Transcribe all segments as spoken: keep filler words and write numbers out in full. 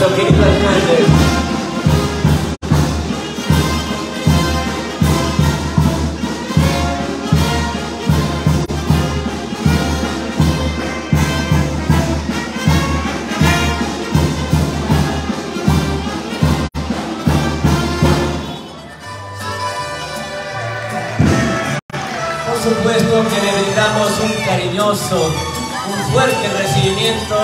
nuestro querido alcalde. Por supuesto que le brindamos un cariñoso, un fuerte recibimiento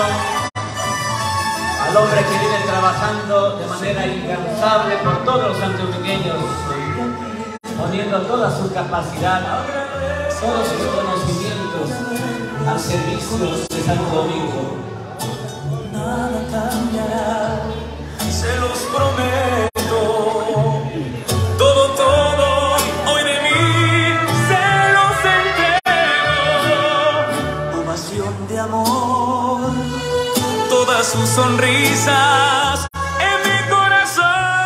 al hombre que viene trabajando de manera incansable por todos los santodomingueños, poniendo toda su capacidad, todos sus conocimientos al servicio de Santo Domingo. Nada cambiará, se los prometo. Todo, todo, hoy de mí se los entrego. Ovación de amor, todas sus sonrisas en mi corazón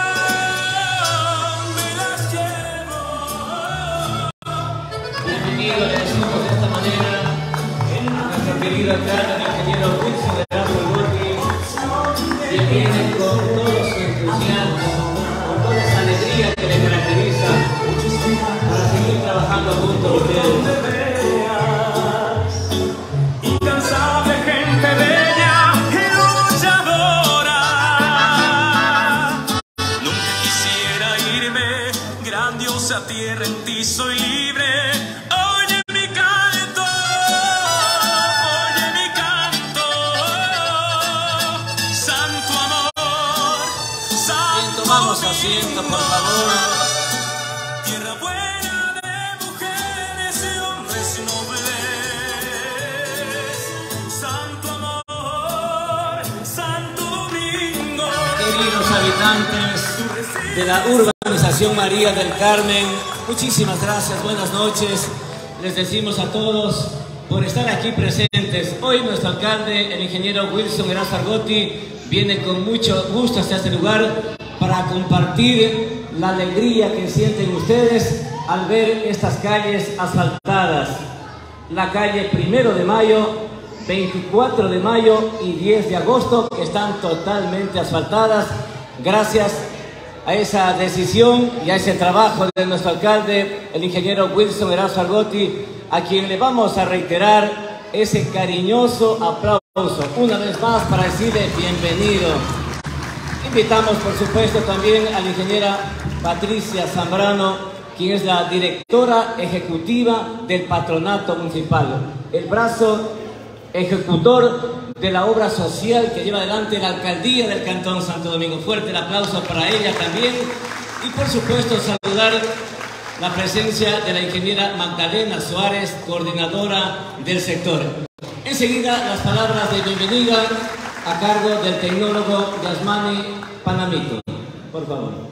me las llevo. Bienvenido, le decimos de esta manera a nuestro querido alcalde, el ingeniero Wilson Erazo Argotti, que viene con todo su entusiasmo, con toda esa alegría que le caracteriza para seguir trabajando junto a ustedes. Incansable gente bella y luchadora. Nunca quisiera irme, grandiosa tierra, en ti soy libre. Oye mi canto, oye mi canto. Santo amor, santo. Bien, tomamos asiento, por favor. Tierra buena de mujeres y hombres nobles. Santo amor, Santo Domingo. Queridos habitantes de la urbanización María del Carmen, muchísimas gracias, buenas noches. Les decimos a todos por estar aquí presentes. Hoy nuestro alcalde, el ingeniero Wilson Erazo Argotti, viene con mucho gusto hasta este lugar para compartir la alegría que sienten ustedes al ver estas calles asfaltadas. La calle Primero de Mayo, veinticuatro de mayo y diez de agosto, que están totalmente asfaltadas gracias a esa decisión y a ese trabajo de nuestro alcalde, el ingeniero Wilson Erazo Argotti, a quien le vamos a reiterar ese cariñoso aplauso una vez más para decirle bienvenido. Invitamos, por supuesto, también a la ingeniera Patricia Zambrano, quien es la directora ejecutiva del Patronato Municipal, el brazo ejecutor de la obra social que lleva adelante la Alcaldía del Cantón Santo Domingo. Fuerte el aplauso para ella también. Y por supuesto saludar la presencia de la ingeniera Magdalena Suárez, coordinadora del sector. Enseguida las palabras de bienvenida a cargo del tecnólogo Yasmani Panamito. Por favor.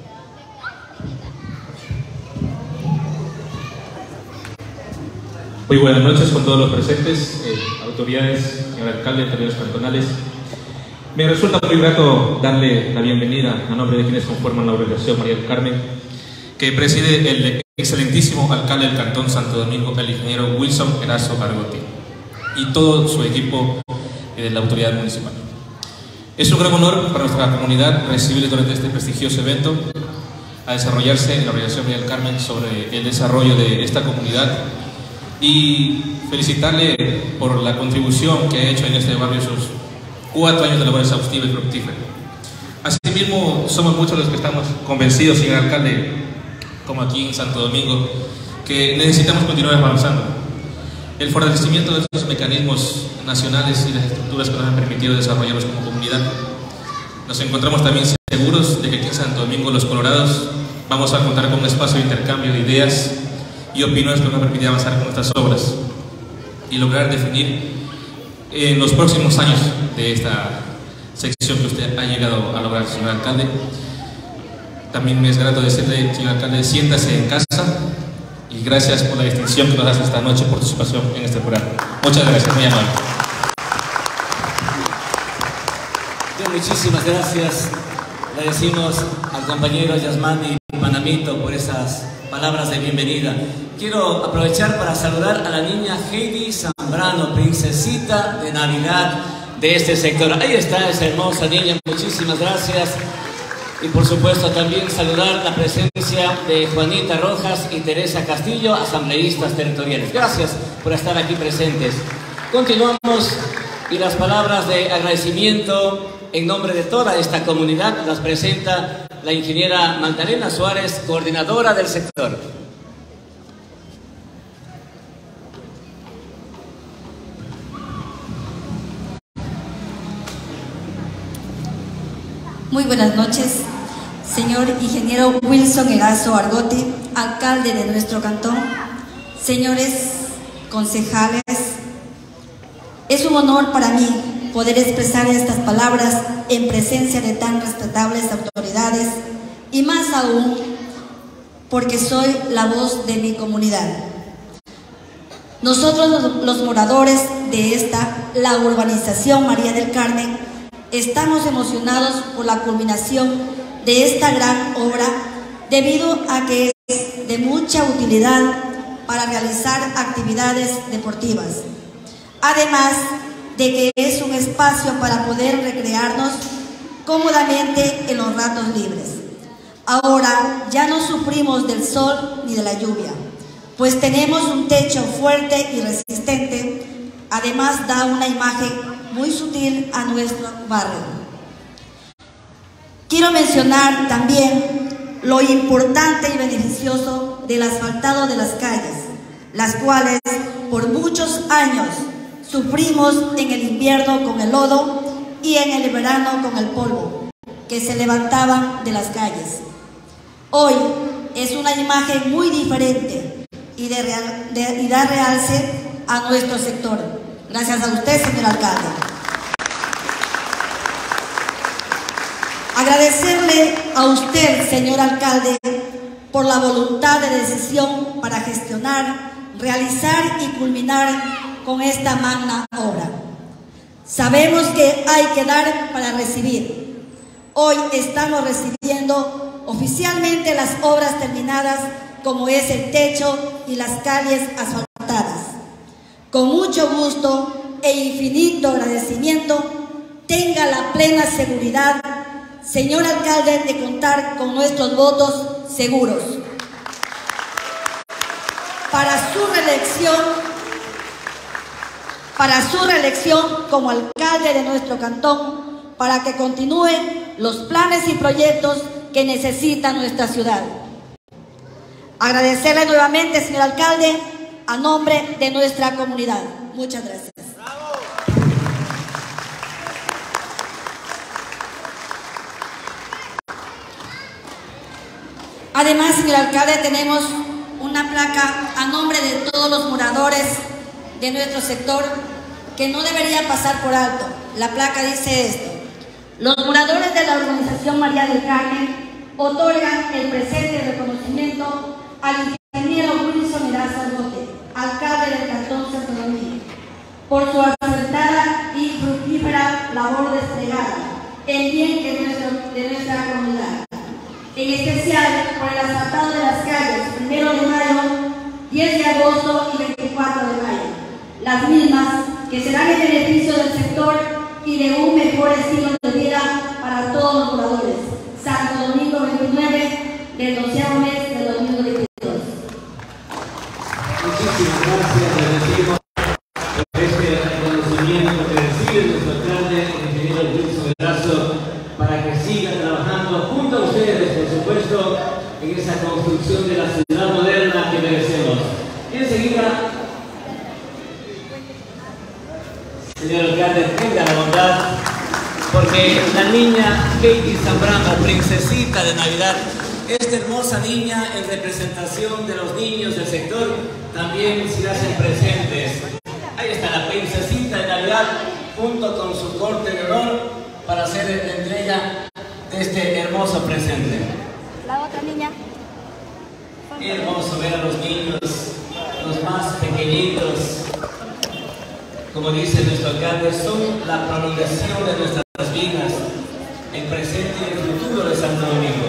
Muy buenas noches con todos los presentes, eh, autoridades, señor alcalde, autoridades cantonales. Me resulta muy grato darle la bienvenida a nombre de quienes conforman la organización María del Carmen, que preside el excelentísimo alcalde del Cantón Santo Domingo, el ingeniero Wilson Erazo Argotti, y todo su equipo de la autoridad municipal. Es un gran honor para nuestra comunidad recibirle durante este prestigioso evento a desarrollarse en la organización María del Carmen sobre el desarrollo de esta comunidad, y felicitarle por la contribución que ha hecho en este barrio sus cuatro años de labor exhaustiva y fructífera. Asimismo, somos muchos los que estamos convencidos, señor alcalde, como aquí en Santo Domingo, que necesitamos continuar avanzando. El fortalecimiento de estos mecanismos nacionales y las estructuras que nos han permitido desarrollarnos como comunidad. Nos encontramos también seguros de que aquí en Santo Domingo, los colorados, vamos a contar con un espacio de intercambio de ideas y opiniones que nos va a permitir avanzar con nuestras obras y lograr definir en los próximos años de esta sección que usted ha llegado a lograr, señor alcalde. También me es grato decirle, señor alcalde, siéntase en casa, y gracias por la distinción que nos hace esta noche por su participación en este programa. Muchas gracias, muy amable. Muchísimas gracias. Le decimos al compañero Yasmani Panamito por esas palabras de bienvenida. Quiero aprovechar para saludar a la niña Heidi Zambrano, princesita de Navidad de este sector. Ahí está esa hermosa niña, muchísimas gracias. Y por supuesto también saludar la presencia de Juanita Rojas y Teresa Castillo, asambleístas territoriales. Gracias por estar aquí presentes. Continuamos y las palabras de agradecimiento en nombre de toda esta comunidad las presenta la ingeniera Magdalena Suárez, coordinadora del sector. Muy buenas noches, señor ingeniero Wilson Erazo Argote, alcalde de nuestro cantón, señores concejales. Es un honor para mí poder expresar estas palabras en presencia de tan respetables autoridades y más aún porque soy la voz de mi comunidad. Nosotros los, los moradores de esta, la urbanización María del Carmen, estamos emocionados por la culminación de esta gran obra debido a que es de mucha utilidad para realizar actividades deportivas. Además de que es un espacio para poder recrearnos cómodamente en los ratos libres. Ahora ya no sufrimos del sol ni de la lluvia, pues tenemos un techo fuerte y resistente. Además da una imagen muy sutil a nuestro barrio. Quiero mencionar también lo importante y beneficioso del asfaltado de las calles, las cuales por muchos años sufrimos en el invierno con el lodo y en el verano con el polvo que se levantaban de las calles. Hoy es una imagen muy diferente y, de real, de, y da realce a nuestro sector. Gracias a usted, señor alcalde. Agradecerle a usted, señor alcalde, por la voluntad de decisión para gestionar, realizar y culminar con esta magna obra. Sabemos que hay que dar para recibir. Hoy estamos recibiendo oficialmente las obras terminadas, como es el techo y las calles asfaltadas. Con mucho gusto e infinito agradecimiento, tenga la plena seguridad, señor alcalde, de contar con nuestros votos seguros para su reelección para su reelección como alcalde de nuestro cantón, para que continúen los planes y proyectos que necesita nuestra ciudad. Agradecerle nuevamente, señor alcalde, a nombre de nuestra comunidad. Muchas gracias. Además, señor alcalde, tenemos una placa a nombre de todos los moradores de nuestro sector que no debería pasar por alto. La placa dice esto: los moradores de la urbanización María del Carmen otorgan el presente reconocimiento al ingeniero Wilson Erazo Argote, alcalde del cantón Santo Domingo, por su acertada y fructífera labor desplegada en bien de, nuestro, de nuestra comunidad, en especial por el asfaltado de las calles primero de mayo, diez de agosto y veinticuatro de mayo, las mismas que serán en beneficio del sector y de un mejor estilo de vida para todos los moradores. Santo Domingo veintinueve del doceavo mes del dos mil veintidós. Muchísimas gracias, agradecemos por este reconocimiento que recibe nuestro alcalde, el ingeniero Wilson Erazo, para que siga trabajando junto a ustedes, por supuesto, en esa construcción de la ciudad moderna que merecemos. Y enseguida, señor alcalde, tenga la bondad, porque la niña Katie Zambrano, princesita de Navidad, esta hermosa niña en representación de los niños del sector, también se hacen presentes. Ahí está la princesita de Navidad, junto con su corte de honor, para hacer la entrega de este hermoso presente. La otra niña. Qué hermoso ver a los niños, los más pequeñitos. Como dice nuestro alcalde, son la prolongación de nuestras vidas, el presente y el futuro de Santo Domingo.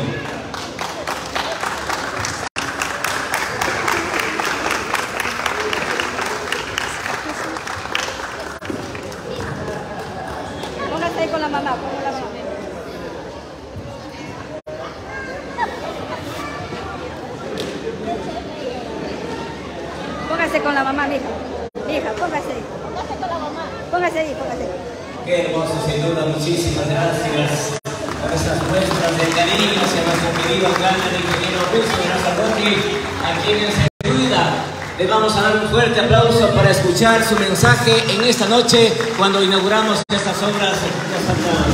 con la mamá, mija. Mija, póngase ahí. Póngase con la mamá. Póngase ahí, póngase ahí. Qué hermoso, sin duda, muchísimas gracias por estas muestras de cariño hacia nuestro querido alcalde, el ingeniero Wilson Nazarroqui, a quienes se cuida. Les vamos a dar un fuerte aplauso para escuchar su mensaje en esta noche cuando inauguramos estas obras de Santa.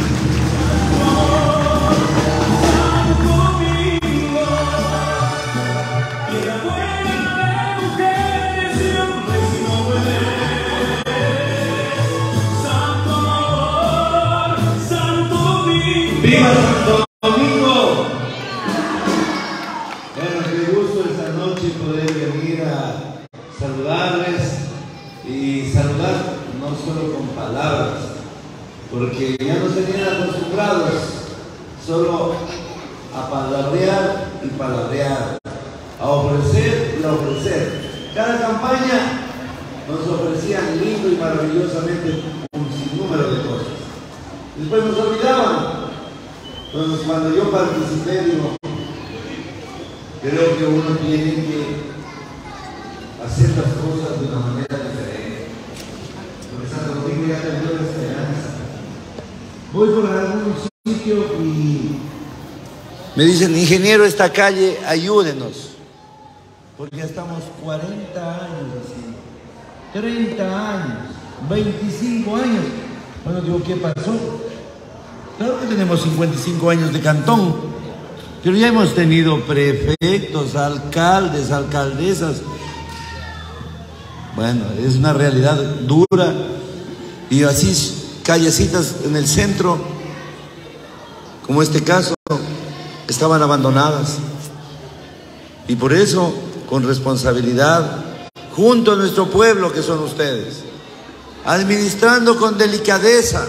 ¡Viva Santo Domingo! Bueno, qué gusto esta noche poder venir a saludarles y saludar no solo con palabras, porque ya nos tenían acostumbrados solo a palabrear y palabrear, a ofrecer y a ofrecer. Cada campaña nos ofrecían lindo y maravillosamente un sinnúmero de cosas. Después nos olvidaban. Entonces, cuando yo participé, digo, creo que uno tiene que hacer las cosas de una manera diferente. Porque Santo Domingo ya perdió la esperanza. Voy por algún sitio y me dicen, ingeniero, esta calle, ayúdenos. Porque ya estamos cuarenta años así, treinta años, veinticinco años. Bueno, digo, ¿qué pasó? Claro que tenemos cincuenta y cinco años de cantón, pero ya hemos tenido prefectos, alcaldes, alcaldesas. Bueno, es una realidad dura. Y así, callecitas en el centro, como este caso, estaban abandonadas. Y por eso, con responsabilidad, junto a nuestro pueblo que son ustedes, administrando con delicadeza,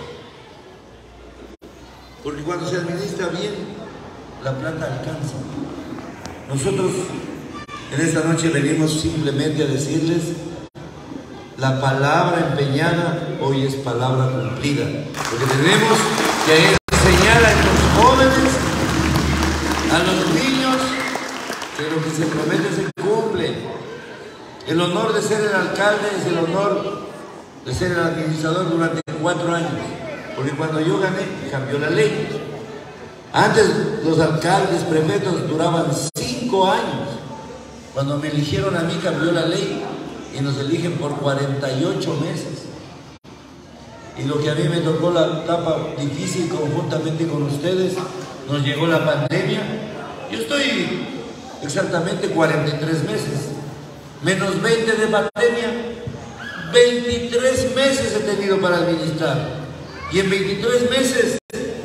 porque cuando se administra bien, la plata alcanza. Nosotros en esta noche venimos simplemente a decirles, la palabra empeñada hoy es palabra cumplida, porque tenemos que enseñar a estos jóvenes, a los niños, que lo que se promete se cumple. El honor de ser el alcalde es el honor de ser el administrador durante cuatro años. Porque cuando yo gané, cambió la ley. Antes los alcaldes, prefectos duraban cinco años. Cuando me eligieron a mí, cambió la ley y nos eligen por cuarenta y ocho meses. Y lo que a mí me tocó la etapa difícil conjuntamente con ustedes, nos llegó la pandemia. Yo estoy exactamente cuarenta y tres meses, menos veinte de pandemia, veintitrés meses he tenido para administrar. Y en veintitrés meses,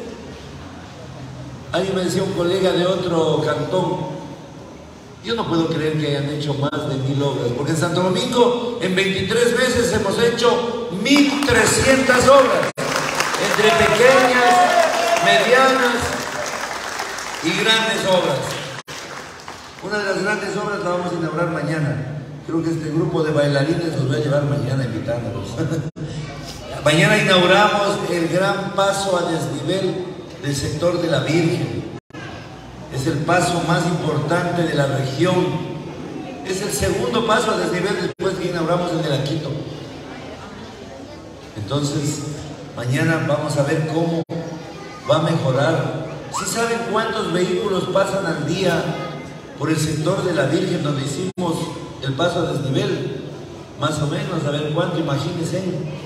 alguien me decía, un colega de otro cantón, yo no puedo creer que hayan hecho más de mil obras, porque en Santo Domingo en veintitrés meses hemos hecho mil trescientas obras, entre pequeñas, medianas y grandes obras. Una de las grandes obras la vamos a inaugurar mañana. Creo que este grupo de bailarines nos va a llevar mañana invitándolos. Mañana inauguramos el gran paso a desnivel del sector de la Virgen. Es el paso más importante de la región. Es el segundo paso a desnivel después que inauguramos el de la Quito. Entonces, mañana vamos a ver cómo va a mejorar. ¿Sí saben cuántos vehículos pasan al día por el sector de la Virgen donde hicimos el paso a desnivel? Más o menos, a ver cuánto, imagínense.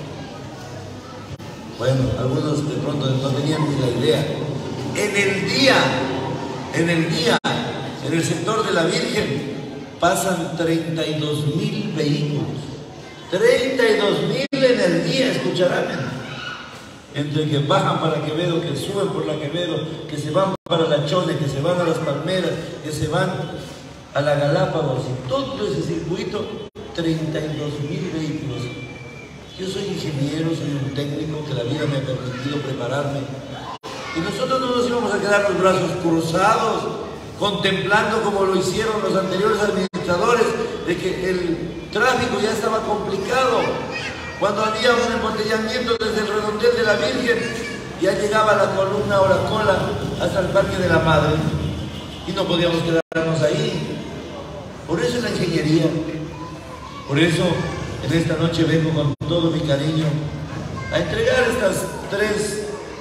Bueno, algunos de pronto no tenían ni la idea. En el día, en el día, en el sector de la Virgen, pasan treinta y dos mil vehículos. treinta y dos mil en el día, escucharán. Entre que bajan para Quevedo, que suben por la Quevedo, que se van para la Chone, que se van a las Palmeras, que se van a la Galápagos, y todo ese circuito, treinta y dos mil vehículos. Yo soy ingeniero, soy un técnico que la vida me ha permitido prepararme. Y nosotros no nos íbamos a quedar los brazos cruzados, contemplando como lo hicieron los anteriores administradores, de que el tráfico ya estaba complicado. Cuando había un embotellamiento desde el redondel de la Virgen, ya llegaba la columna o la cola hasta el Parque de la Madre. Y no podíamos quedarnos ahí. Por eso es la ingeniería. Por eso, en esta noche vengo con todo mi cariño a entregar estas tres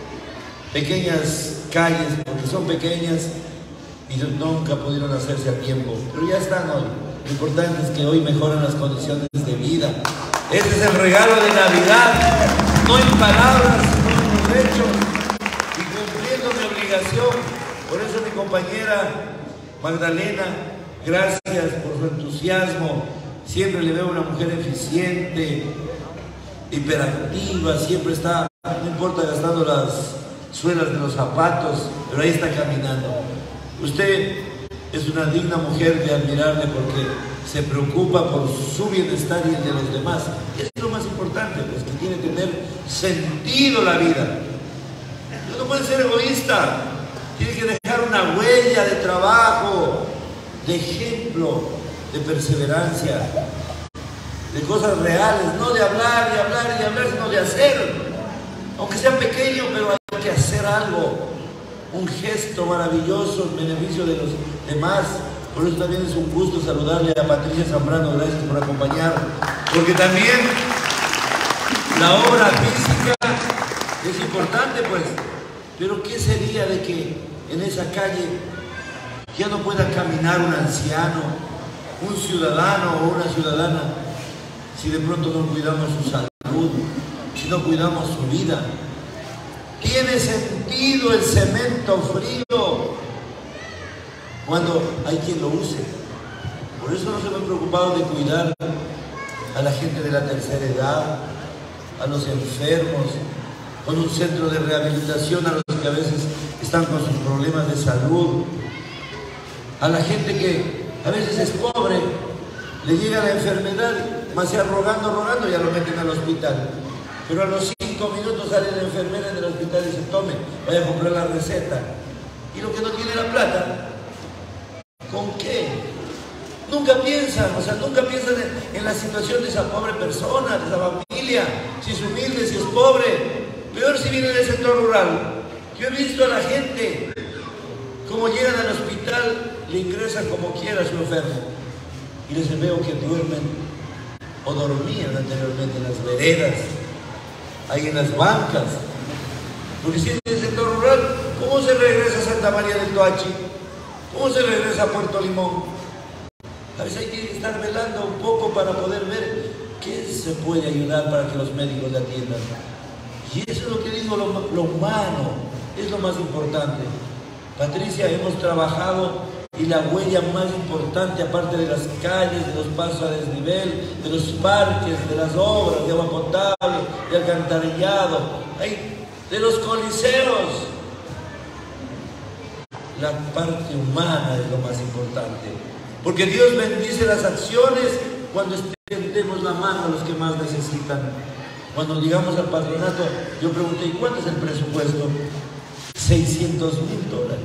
pequeñas calles, porque son pequeñas y nunca pudieron hacerse a tiempo, pero ya están hoy. Lo importante es que hoy mejoran las condiciones de vida. Este es el regalo de Navidad, no en palabras, sino en los hechos, y cumpliendo mi obligación. Por eso mi compañera Magdalena, gracias por su entusiasmo. Siempre le veo una mujer eficiente, hiperactiva, siempre está, no importa, gastando las suelas de los zapatos, pero ahí está caminando. Usted es una digna mujer de admirarle porque se preocupa por su bienestar y el de los demás. Eso es lo más importante, pues, que tiene que tener sentido la vida. Usted no puede ser egoísta, tiene que dejar una huella de trabajo, de ejemplo, de perseverancia, de cosas reales, no de hablar y hablar y hablar, sino de hacer. Aunque sea pequeño, pero hay que hacer algo, un gesto maravilloso en beneficio de los demás. Por eso también es un gusto saludarle a Patricia Zambrano, gracias por acompañar, porque también la obra física es importante, pues. Pero ¿qué sería de que en esa calle ya no pueda caminar un anciano, un ciudadano o una ciudadana, si de pronto no cuidamos su salud, si no cuidamos su vida? Tiene sentido el cemento frío cuando hay quien lo use. Por eso nos hemos preocupado de cuidar a la gente de la tercera edad, a los enfermos, con un centro de rehabilitación a los que a veces están con sus problemas de salud, a la gente que a veces es pobre, le llega la enfermedad, más sea rogando, rogando, ya lo meten al hospital. Pero a los cinco minutos sale la enfermera del hospital y dice: tome, vaya a comprar la receta. Y lo que no tiene la plata, ¿con qué? Nunca piensan, o sea, nunca piensan en, en la situación de esa pobre persona, de esa familia, si es humilde, si es pobre. Peor si viene del sector rural. Yo he visto a la gente, como llegan al hospital, le ingresan como quiera a su enfermo. Y les veo que duermen o dormían anteriormente en las veredas, ahí en las bancas. Porque si es del sector rural, ¿cómo se regresa a Santa María del Toachi? ¿Cómo se regresa a Puerto Limón? A veces hay que estar velando un poco para poder ver qué se puede ayudar para que los médicos le atiendan. Y eso es lo que digo, lo, lo humano, es lo más importante. Patricia, hemos trabajado y la huella más importante, aparte de las calles, de los pasos a desnivel, de los parques, de las obras de agua potable, de alcantarillado, hay, de los coliseos, la parte humana es lo más importante. Porque Dios bendice las acciones cuando extendemos la mano a los que más necesitan. Cuando llegamos al patronato, yo pregunté: ¿y cuánto es el presupuesto? seiscientos mil dólares.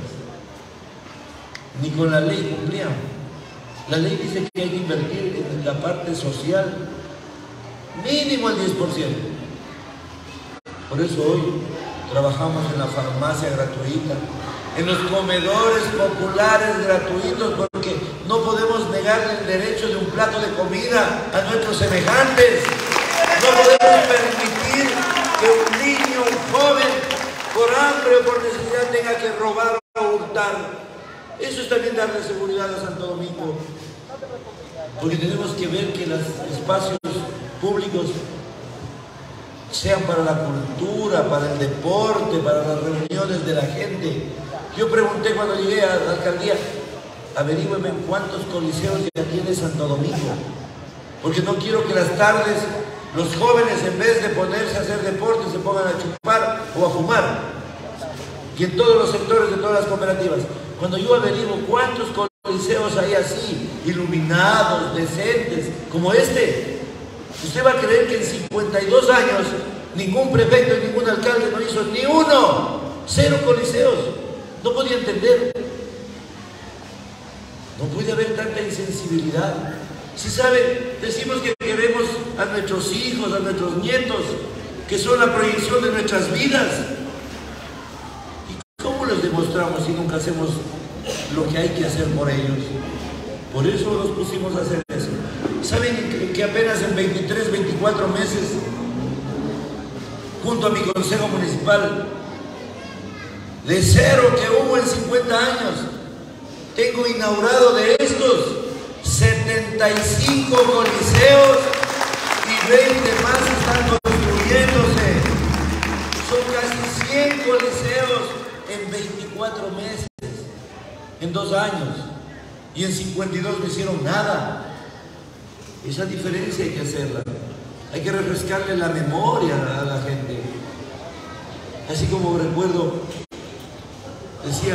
Ni con la ley cumplíamos. La ley dice que hay que invertir en la parte social mínimo el diez por ciento. Por eso hoy trabajamos en la farmacia gratuita, en los comedores populares gratuitos, porque no podemos negarle el derecho de un plato de comida a nuestros semejantes. No podemos permitir que un niño, un joven, por hambre o por necesidad tenga que robar o hurtar. Eso es también darle seguridad a Santo Domingo. Porque tenemos que ver que los espacios públicos sean para la cultura, para el deporte, para las reuniones de la gente. Yo pregunté cuando llegué a la alcaldía: averígüeme cuántos coliseos ya tiene Santo Domingo. Porque no quiero que las tardes los jóvenes, en vez de ponerse a hacer deporte, se pongan a chupar o a fumar. Y en todos los sectores de todas las cooperativas. Cuando yo averiguo cuántos coliseos hay así, iluminados, decentes, como este, usted va a creer que en cincuenta y dos años ningún prefecto y ningún alcalde no hizo ni uno. Cero coliseos. No podía entender. No puede haber tanta insensibilidad. Si saben, decimos que queremos a nuestros hijos, a nuestros nietos, que son la proyección de nuestras vidas. ¿Y cómo los demostramos si nunca hacemos lo que hay que hacer por ellos? Por eso nos pusimos a hacer eso. ¿Saben que apenas en veintitrés, veinticuatro meses, junto a mi consejo municipal, de cero que hubo en cincuenta años, tengo inaugurado de estos setenta y cinco coliseos y veinte más están construyéndose? Son casi cien coliseos en veinticuatro meses, en dos años, y en cincuenta y dos no hicieron nada. Esa diferencia hay que hacerla, hay que refrescarle la memoria a la gente. Así como recuerdo, decía,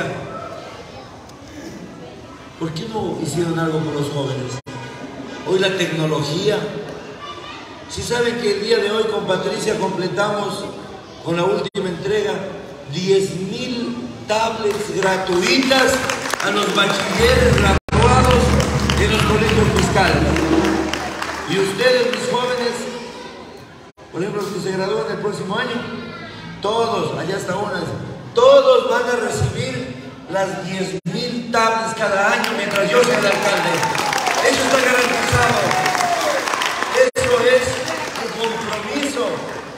¿por qué no hicieron algo por los jóvenes? Hoy la tecnología. Si saben que el día de hoy con Patricia completamos con la última entrega diez mil tablets gratuitas a los bachilleres graduados de los colegios fiscales. Y ustedes, mis jóvenes, por ejemplo, los que se gradúan el próximo año, todos, allá está una, todos van a recibir las diez mil tablets cada año mientras yo sea el alcalde. Eso está garantizado. Eso es un compromiso.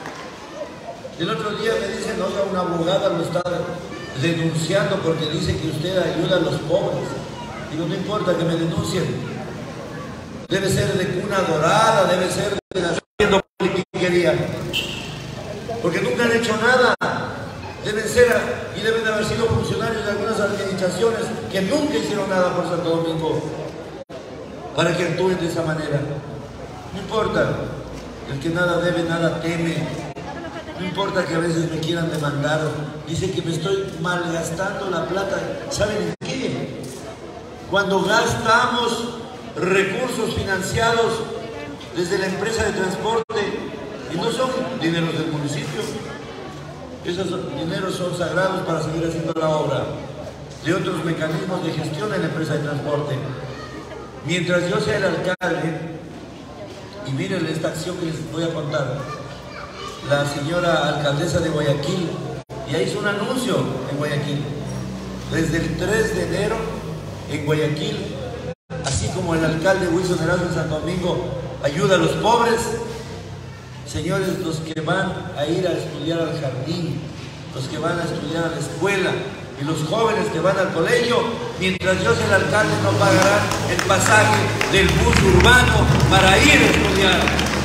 El otro día me dicen, oiga, una abogada lo está denunciando porque dice que usted ayuda a los pobres. Digo, no importa que me denuncien. Debe ser de cuna dorada, debe ser de la haciendo politiquería. Porque nunca han hecho nada. Deben ser y deben haber sido funcionarios de algunas administraciones que nunca hicieron nada por Santo Domingo para que actúen de esa manera. No importa, el que nada debe, nada teme. No importa que a veces me quieran demandar, dice que me estoy malgastando la plata. ¿Saben en qué? Cuando gastamos recursos financiados desde la empresa de transporte, y no son dineros del municipio, esos dineros son sagrados para seguir haciendo la obra, de otros mecanismos de gestión en la empresa de transporte. Mientras yo sea el alcalde, y miren esta acción que les voy a contar, la señora alcaldesa de Guayaquil ya hizo un anuncio en Guayaquil. Desde el tres de enero en Guayaquil, así como el alcalde Wilson Erazo en Santo Domingo ayuda a los pobres, señores, los que van a ir a estudiar al jardín, los que van a estudiar a la escuela y los jóvenes que van al colegio, mientras yo sea el alcalde no pagarán el pasaje del bus urbano para ir a estudiar.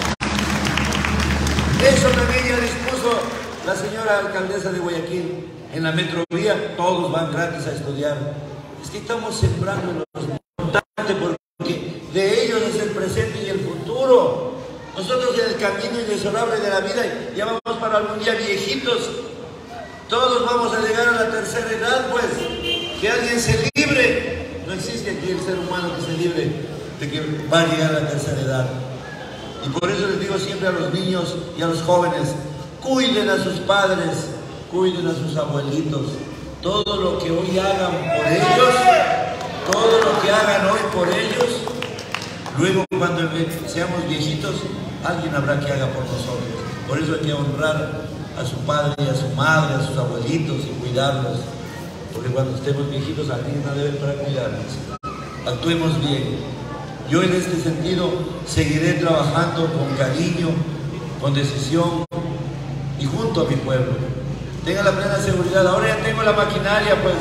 Eso también ya dispuso la señora alcaldesa de Guayaquil. En la metrovía todos van gratis a estudiar. Es que estamos sembrando en los importantes porque de ellos es el presente y el futuro. Nosotros en el camino inexorable de la vida ya vamos para algún día viejitos. Todos vamos a llegar a la tercera edad, pues. Que alguien se libre. No existe aquí el ser humano que se libre de que va a llegar a la tercera edad. Y por eso les digo siempre a los niños y a los jóvenes, cuiden a sus padres, cuiden a sus abuelitos. Todo lo que hoy hagan por ellos, todo lo que hagan hoy por ellos, luego cuando seamos viejitos, alguien habrá que haga por nosotros. Por eso hay que honrar a su padre y a su madre, a sus abuelitos y cuidarlos. Porque cuando estemos viejitos, alguien ha de ver para cuidarnos. Actuemos bien. Yo en este sentido seguiré trabajando con cariño, con decisión y junto a mi pueblo. Tenga la plena seguridad. Ahora ya tengo la maquinaria, pues.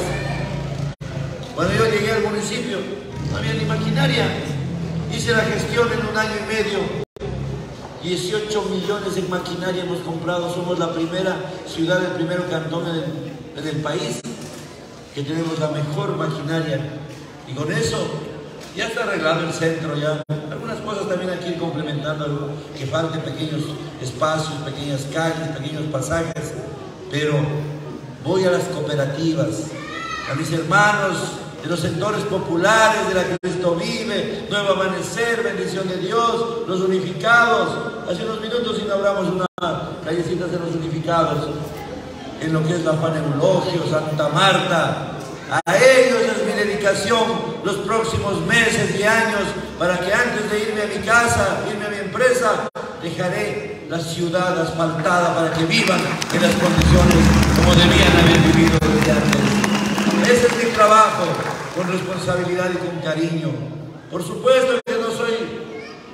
Cuando yo llegué al municipio, no había ni maquinaria. Hice la gestión en un año y medio. dieciocho millones en maquinaria hemos comprado. Somos la primera ciudad, el primer cantón en el, en el país que tenemos la mejor maquinaria. Y con eso ya está arreglado el centro, ya. Algunas cosas también hay que ir complementando, que falten pequeños espacios, pequeñas calles, pequeños pasajes. Pero voy a las cooperativas, a mis hermanos de los sectores populares, de la Cristo Vive, Nuevo Amanecer, Bendición de Dios, los unificados. Hace unos minutos inauguramos una callecita de los unificados, en lo que es la Juan Eulogio, Santa Marta. A ellos es mi dedicación los próximos meses y años, para que antes de irme a mi casa, irme a mi empresa, dejaré la ciudad asfaltada para que vivan en las condiciones como debían haber vivido desde antes. Ese es mi trabajo, con responsabilidad y con cariño. Por supuesto que no soy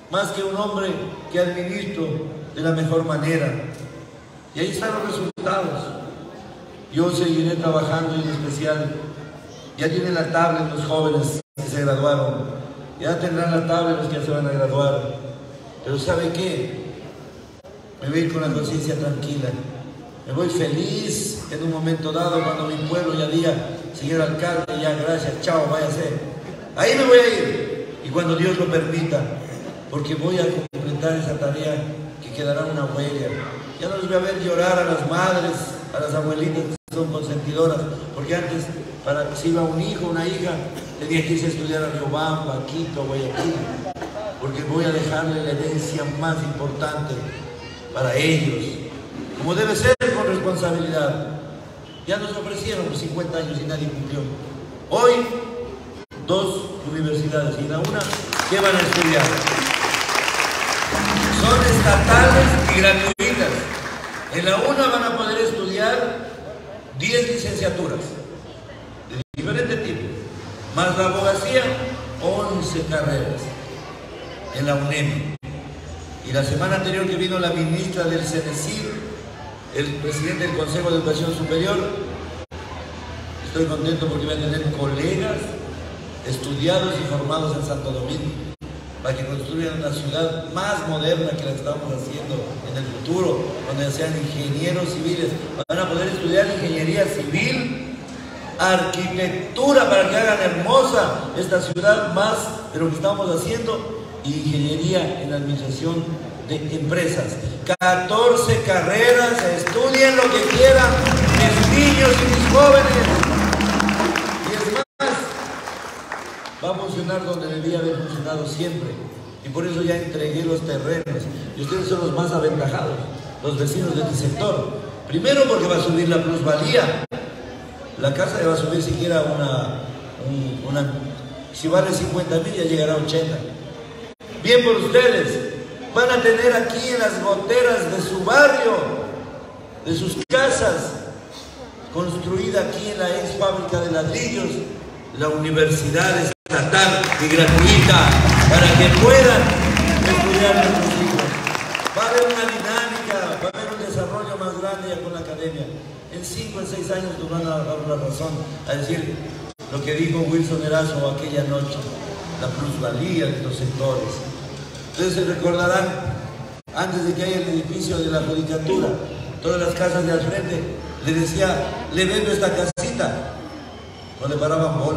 más que un hombre que administro de la mejor manera. Y ahí están los resultados. Yo seguiré trabajando, en especial, ya tienen la tablet los jóvenes que se graduaron, ya tendrán la tablet los que se van a graduar, pero ¿sabe qué? Me voy con la conciencia tranquila, me voy feliz en un momento dado cuando mi pueblo ya diga, señor alcalde, ya gracias, chao, váyase. Ahí me voy a ir, y cuando Dios lo permita, porque voy a completar esa tarea que quedará una huella. Ya no les voy a ver llorar a las madres, a las abuelitas que son consentidoras, porque antes, para que si iba un hijo, una hija, tenía que irse a estudiar a Riobamba, a Quito, a Guayaquil, porque voy a dejarle la herencia más importante para ellos, como debe ser, con responsabilidad. Ya nos ofrecieron por cincuenta años y nadie cumplió. Hoy, dos universidades, y la una, ¿qué van a estudiar? Son estatales y gratuitas. En la una van a poder estudiar diez licenciaturas de diferente tipo, más la abogacía, once carreras en la UNEM. Y la semana anterior que vino la ministra del CENESID, el presidente del Consejo de Educación Superior, estoy contento porque voy a tener colegas estudiados y formados en Santo Domingo, para que construyan una ciudad más moderna que la que estamos haciendo en el futuro, donde sean ingenieros civiles. Van a poder estudiar ingeniería civil, arquitectura, para que hagan hermosa esta ciudad más de lo que estamos haciendo, y ingeniería en administración de empresas. catorce carreras, estudien lo que quieran, mis niños y mis jóvenes. Y es más, va a funcionar donde debía haber funcionado siempre, y por eso ya entregué los terrenos, y ustedes son los más aventajados, los vecinos de este sector. Primero porque va a subir la plusvalía, la casa ya va a subir siquiera una, un, una, si vale cincuenta mil ya llegará a ochenta. Bien por ustedes, van a tener aquí en las goteras de su barrio, de sus casas, construida aquí en la ex fábrica de ladrillos, la universidad estatal y gratuita, para que puedan estudiar nuestros hijos. Va a haber una dinámica, va a haber un desarrollo más grande ya con la academia. En cinco, en seis años nos van a dar la razón a decir lo que dijo Wilson Erazo aquella noche, la plusvalía de los sectores. Ustedes se recordarán, antes de que haya el edificio de la judicatura, todas las casas de al frente, le decía, le vendo esta casita, no le paraban bola.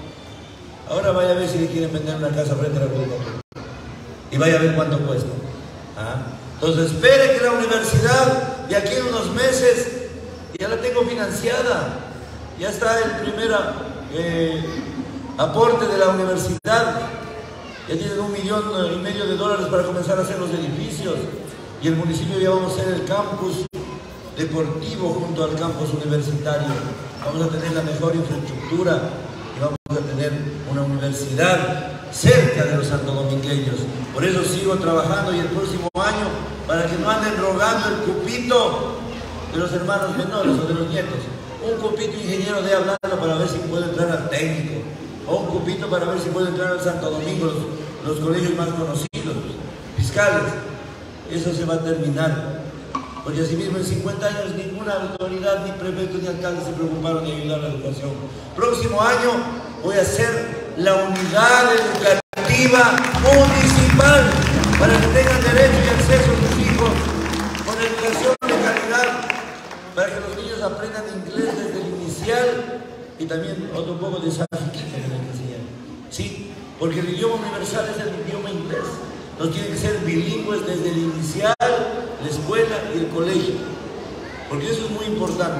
Ahora vaya a ver si le quieren vender una casa frente a la judicatura, y vaya a ver cuánto cuesta. ¿Ah? Entonces espere que la universidad, de aquí en unos meses, ya la tengo financiada, ya está el primer eh, aporte de la universidad. Ya tienen un millón y medio de dólares para comenzar a hacer los edificios, y el municipio ya vamos a hacer el campus deportivo junto al campus universitario. Vamos a tener la mejor infraestructura y vamos a tener una universidad cerca de los santodomingueños. Por eso sigo trabajando, y el próximo año, para que no anden rogando el cupito de los hermanos menores o de los nietos, un cupito ingeniero de hablando para ver si puedo entrar al técnico, o un cupito para ver si puedo entrar al Santo Domingo, los, los colegios más conocidos, fiscales. Eso se va a terminar, porque así mismo en cincuenta años ninguna autoridad, ni prefecto ni alcalde se preocuparon de ayudar a la educación. Próximo año voy a hacer la unidad educativa municipal, para que tengan derecho y acceso a sus hijos con educación de calidad, para que los niños aprendan inglés desde el inicial, y también otro poco de sánscrito que les decía. Sí, porque el idioma universal es el idioma inglés. Nos tienen que ser bilingües desde el inicial, la escuela y el colegio, porque eso es muy importante.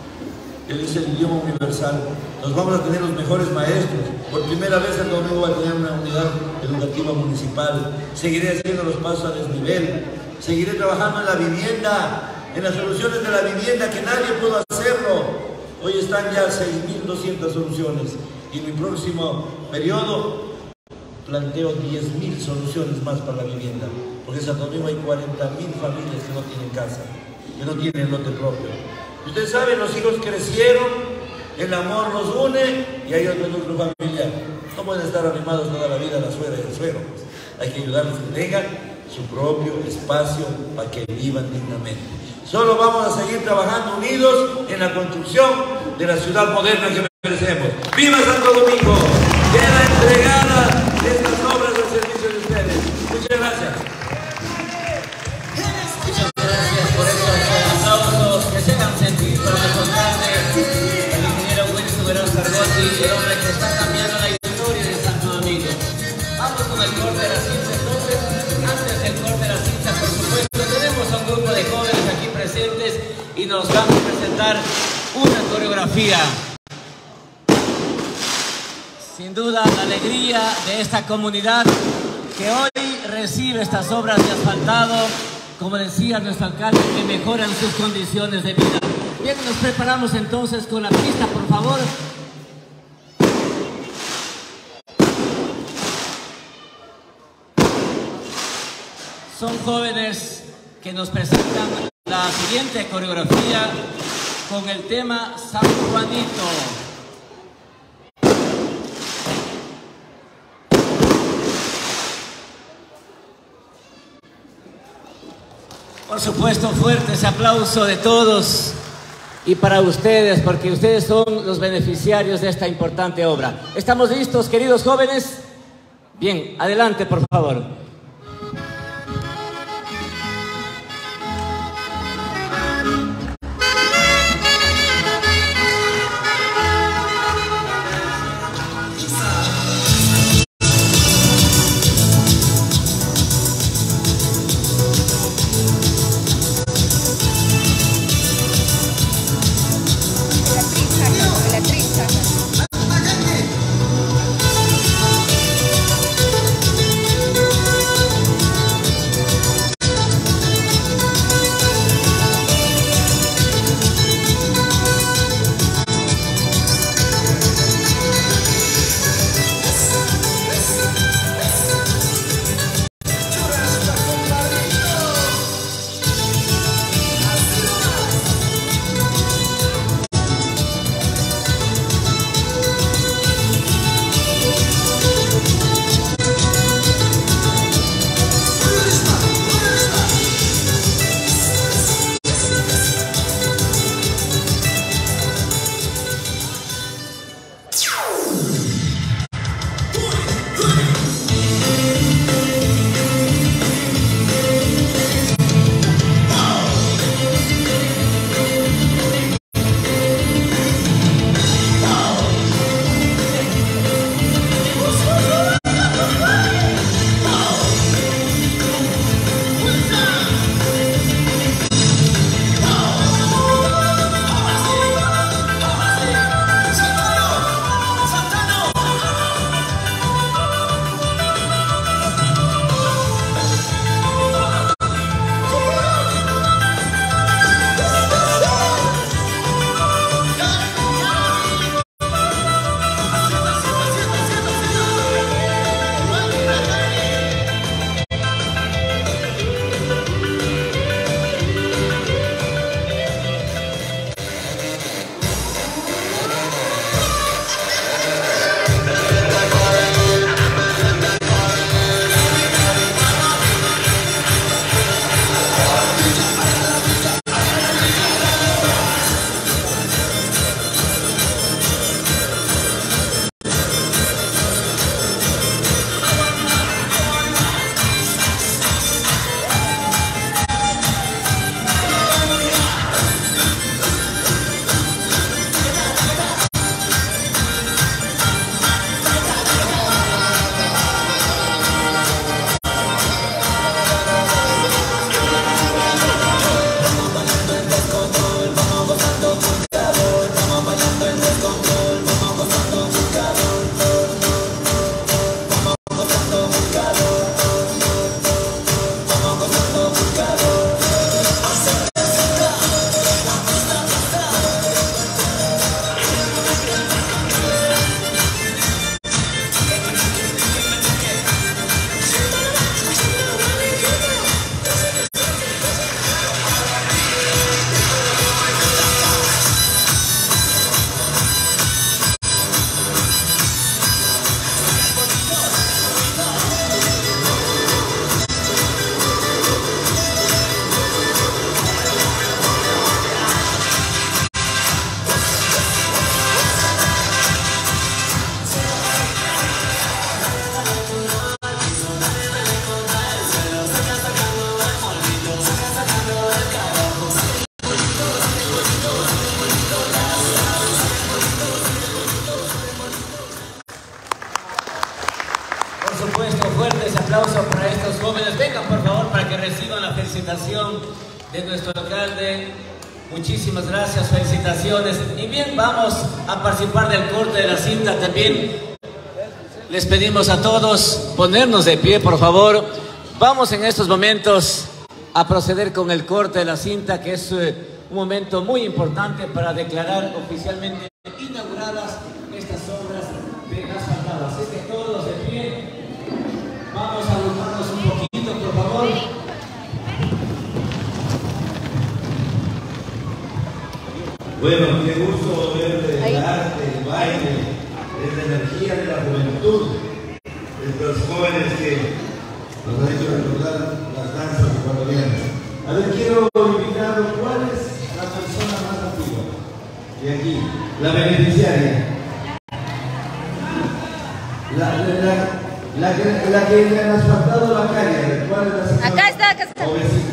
Él es el idioma universal. Nos vamos a tener los mejores maestros. Por primera vez el domingo va a tener una unidad educativa municipal. Seguiré haciendo los pasos a desnivel. Seguiré trabajando en la vivienda, en las soluciones de la vivienda, que nadie pudo hacerlo. Hoy están ya seis mil doscientas soluciones, y en mi próximo periodo planteo diez mil soluciones más para la vivienda, porque en Santo Domingo hay cuarenta mil familias que no tienen casa, que no tienen lote propio. Ustedes saben, los hijos crecieron, el amor los une, y hay otro núcleo familiar. No pueden estar arrimados toda la vida a la suegra y el suegro. hay que ayudarles a que tengan su propio espacio para que vivan dignamente. Solo vamos a seguir trabajando unidos en la construcción de la ciudad moderna que merecemos. ¡Viva Santo Domingo! Queda entregada estas obras al servicio de ustedes. Muchas gracias. Muchas gracias por estos aplausos que se hagan sentir para recordarle al ingeniero Wilson Verón Sargotti, el hombre que está cambiando la historia de Santo Domingo. Vamos con el corte de la cinta entonces. Antes del corte de la cinta, por supuesto, tenemos a un grupo de jóvenes aquí presentes y nos vamos a presentar una coreografía. Sin duda, la alegría de esta comunidad que hoy recibe estas obras de asfaltado, como decía nuestro alcalde, que mejoran sus condiciones de vida. Bien, nos preparamos entonces con la pista, por favor. Son jóvenes que nos presentan la siguiente coreografía con el tema San Juanito. Por supuesto, fuerte ese aplauso de todos y para ustedes, porque ustedes son los beneficiarios de esta importante obra. ¿Estamos listos, queridos jóvenes? Bien, adelante, por favor. Thank you. aplauso para estos jóvenes. Vengan por favor para que reciban la felicitación de nuestro alcalde. Muchísimas gracias, felicitaciones. Y bien, vamos a participar del corte de la cinta también. Les pedimos a todos ponernos de pie, por favor. Vamos en estos momentos a proceder con el corte de la cinta, que es eh, un momento muy importante para declarar oficialmente inauguradas estas obras de asfaltado. Así que todos de pie, vamos a agruparnos un poquito, por favor. Bueno, qué gusto ver el arte, el baile, la energía de la juventud, estos jóvenes que nos han hecho recordar las danzas ecuatorianas. A ver, quiero invitarlos, ¿cuál es la persona más antigua? De aquí, la beneficiaria. La, la, la, la, que, la que le han asfaltado la calle, ¿cuál es la señora? Acá está, acá está. O vecina.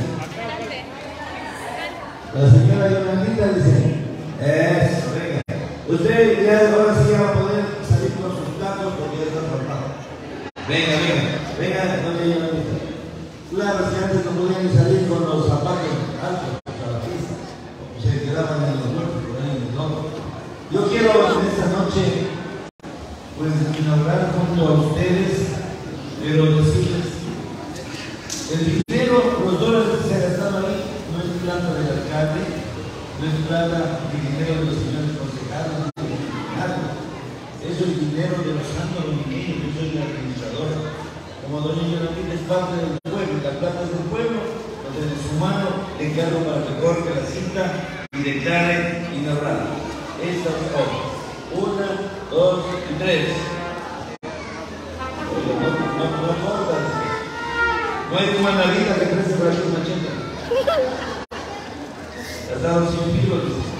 La señora Yolandita dice, eso, venga. Usted ya ahora sí ya va a poder salir con sus platos porque ya está asfaltado. Venga, venga, venga, doña Yolandita. Claro, si antes no podían salir con los zapatos altos para la pista, se quedaban en los muertos, por ahí en el lodo. Yo quiero en esta noche, pues, inaugurar junto a ustedes, pero decirles, el dinero, los dólares que se gastaron ahí, no es plata del alcalde, no es plata de dinero de los señores concejales, nada. Eso es dinero de los santos dominicanos, yo soy la administradora. Como doña Yolandita es parte del pueblo, la plata es del pueblo, entonces en su mano le encargo para que corte la cinta y declare inaugurada estas obras. Una, dos y tres. No, no, no, no, no hay como en la vida que crece por aquí una cheta. Has dado cien kilos.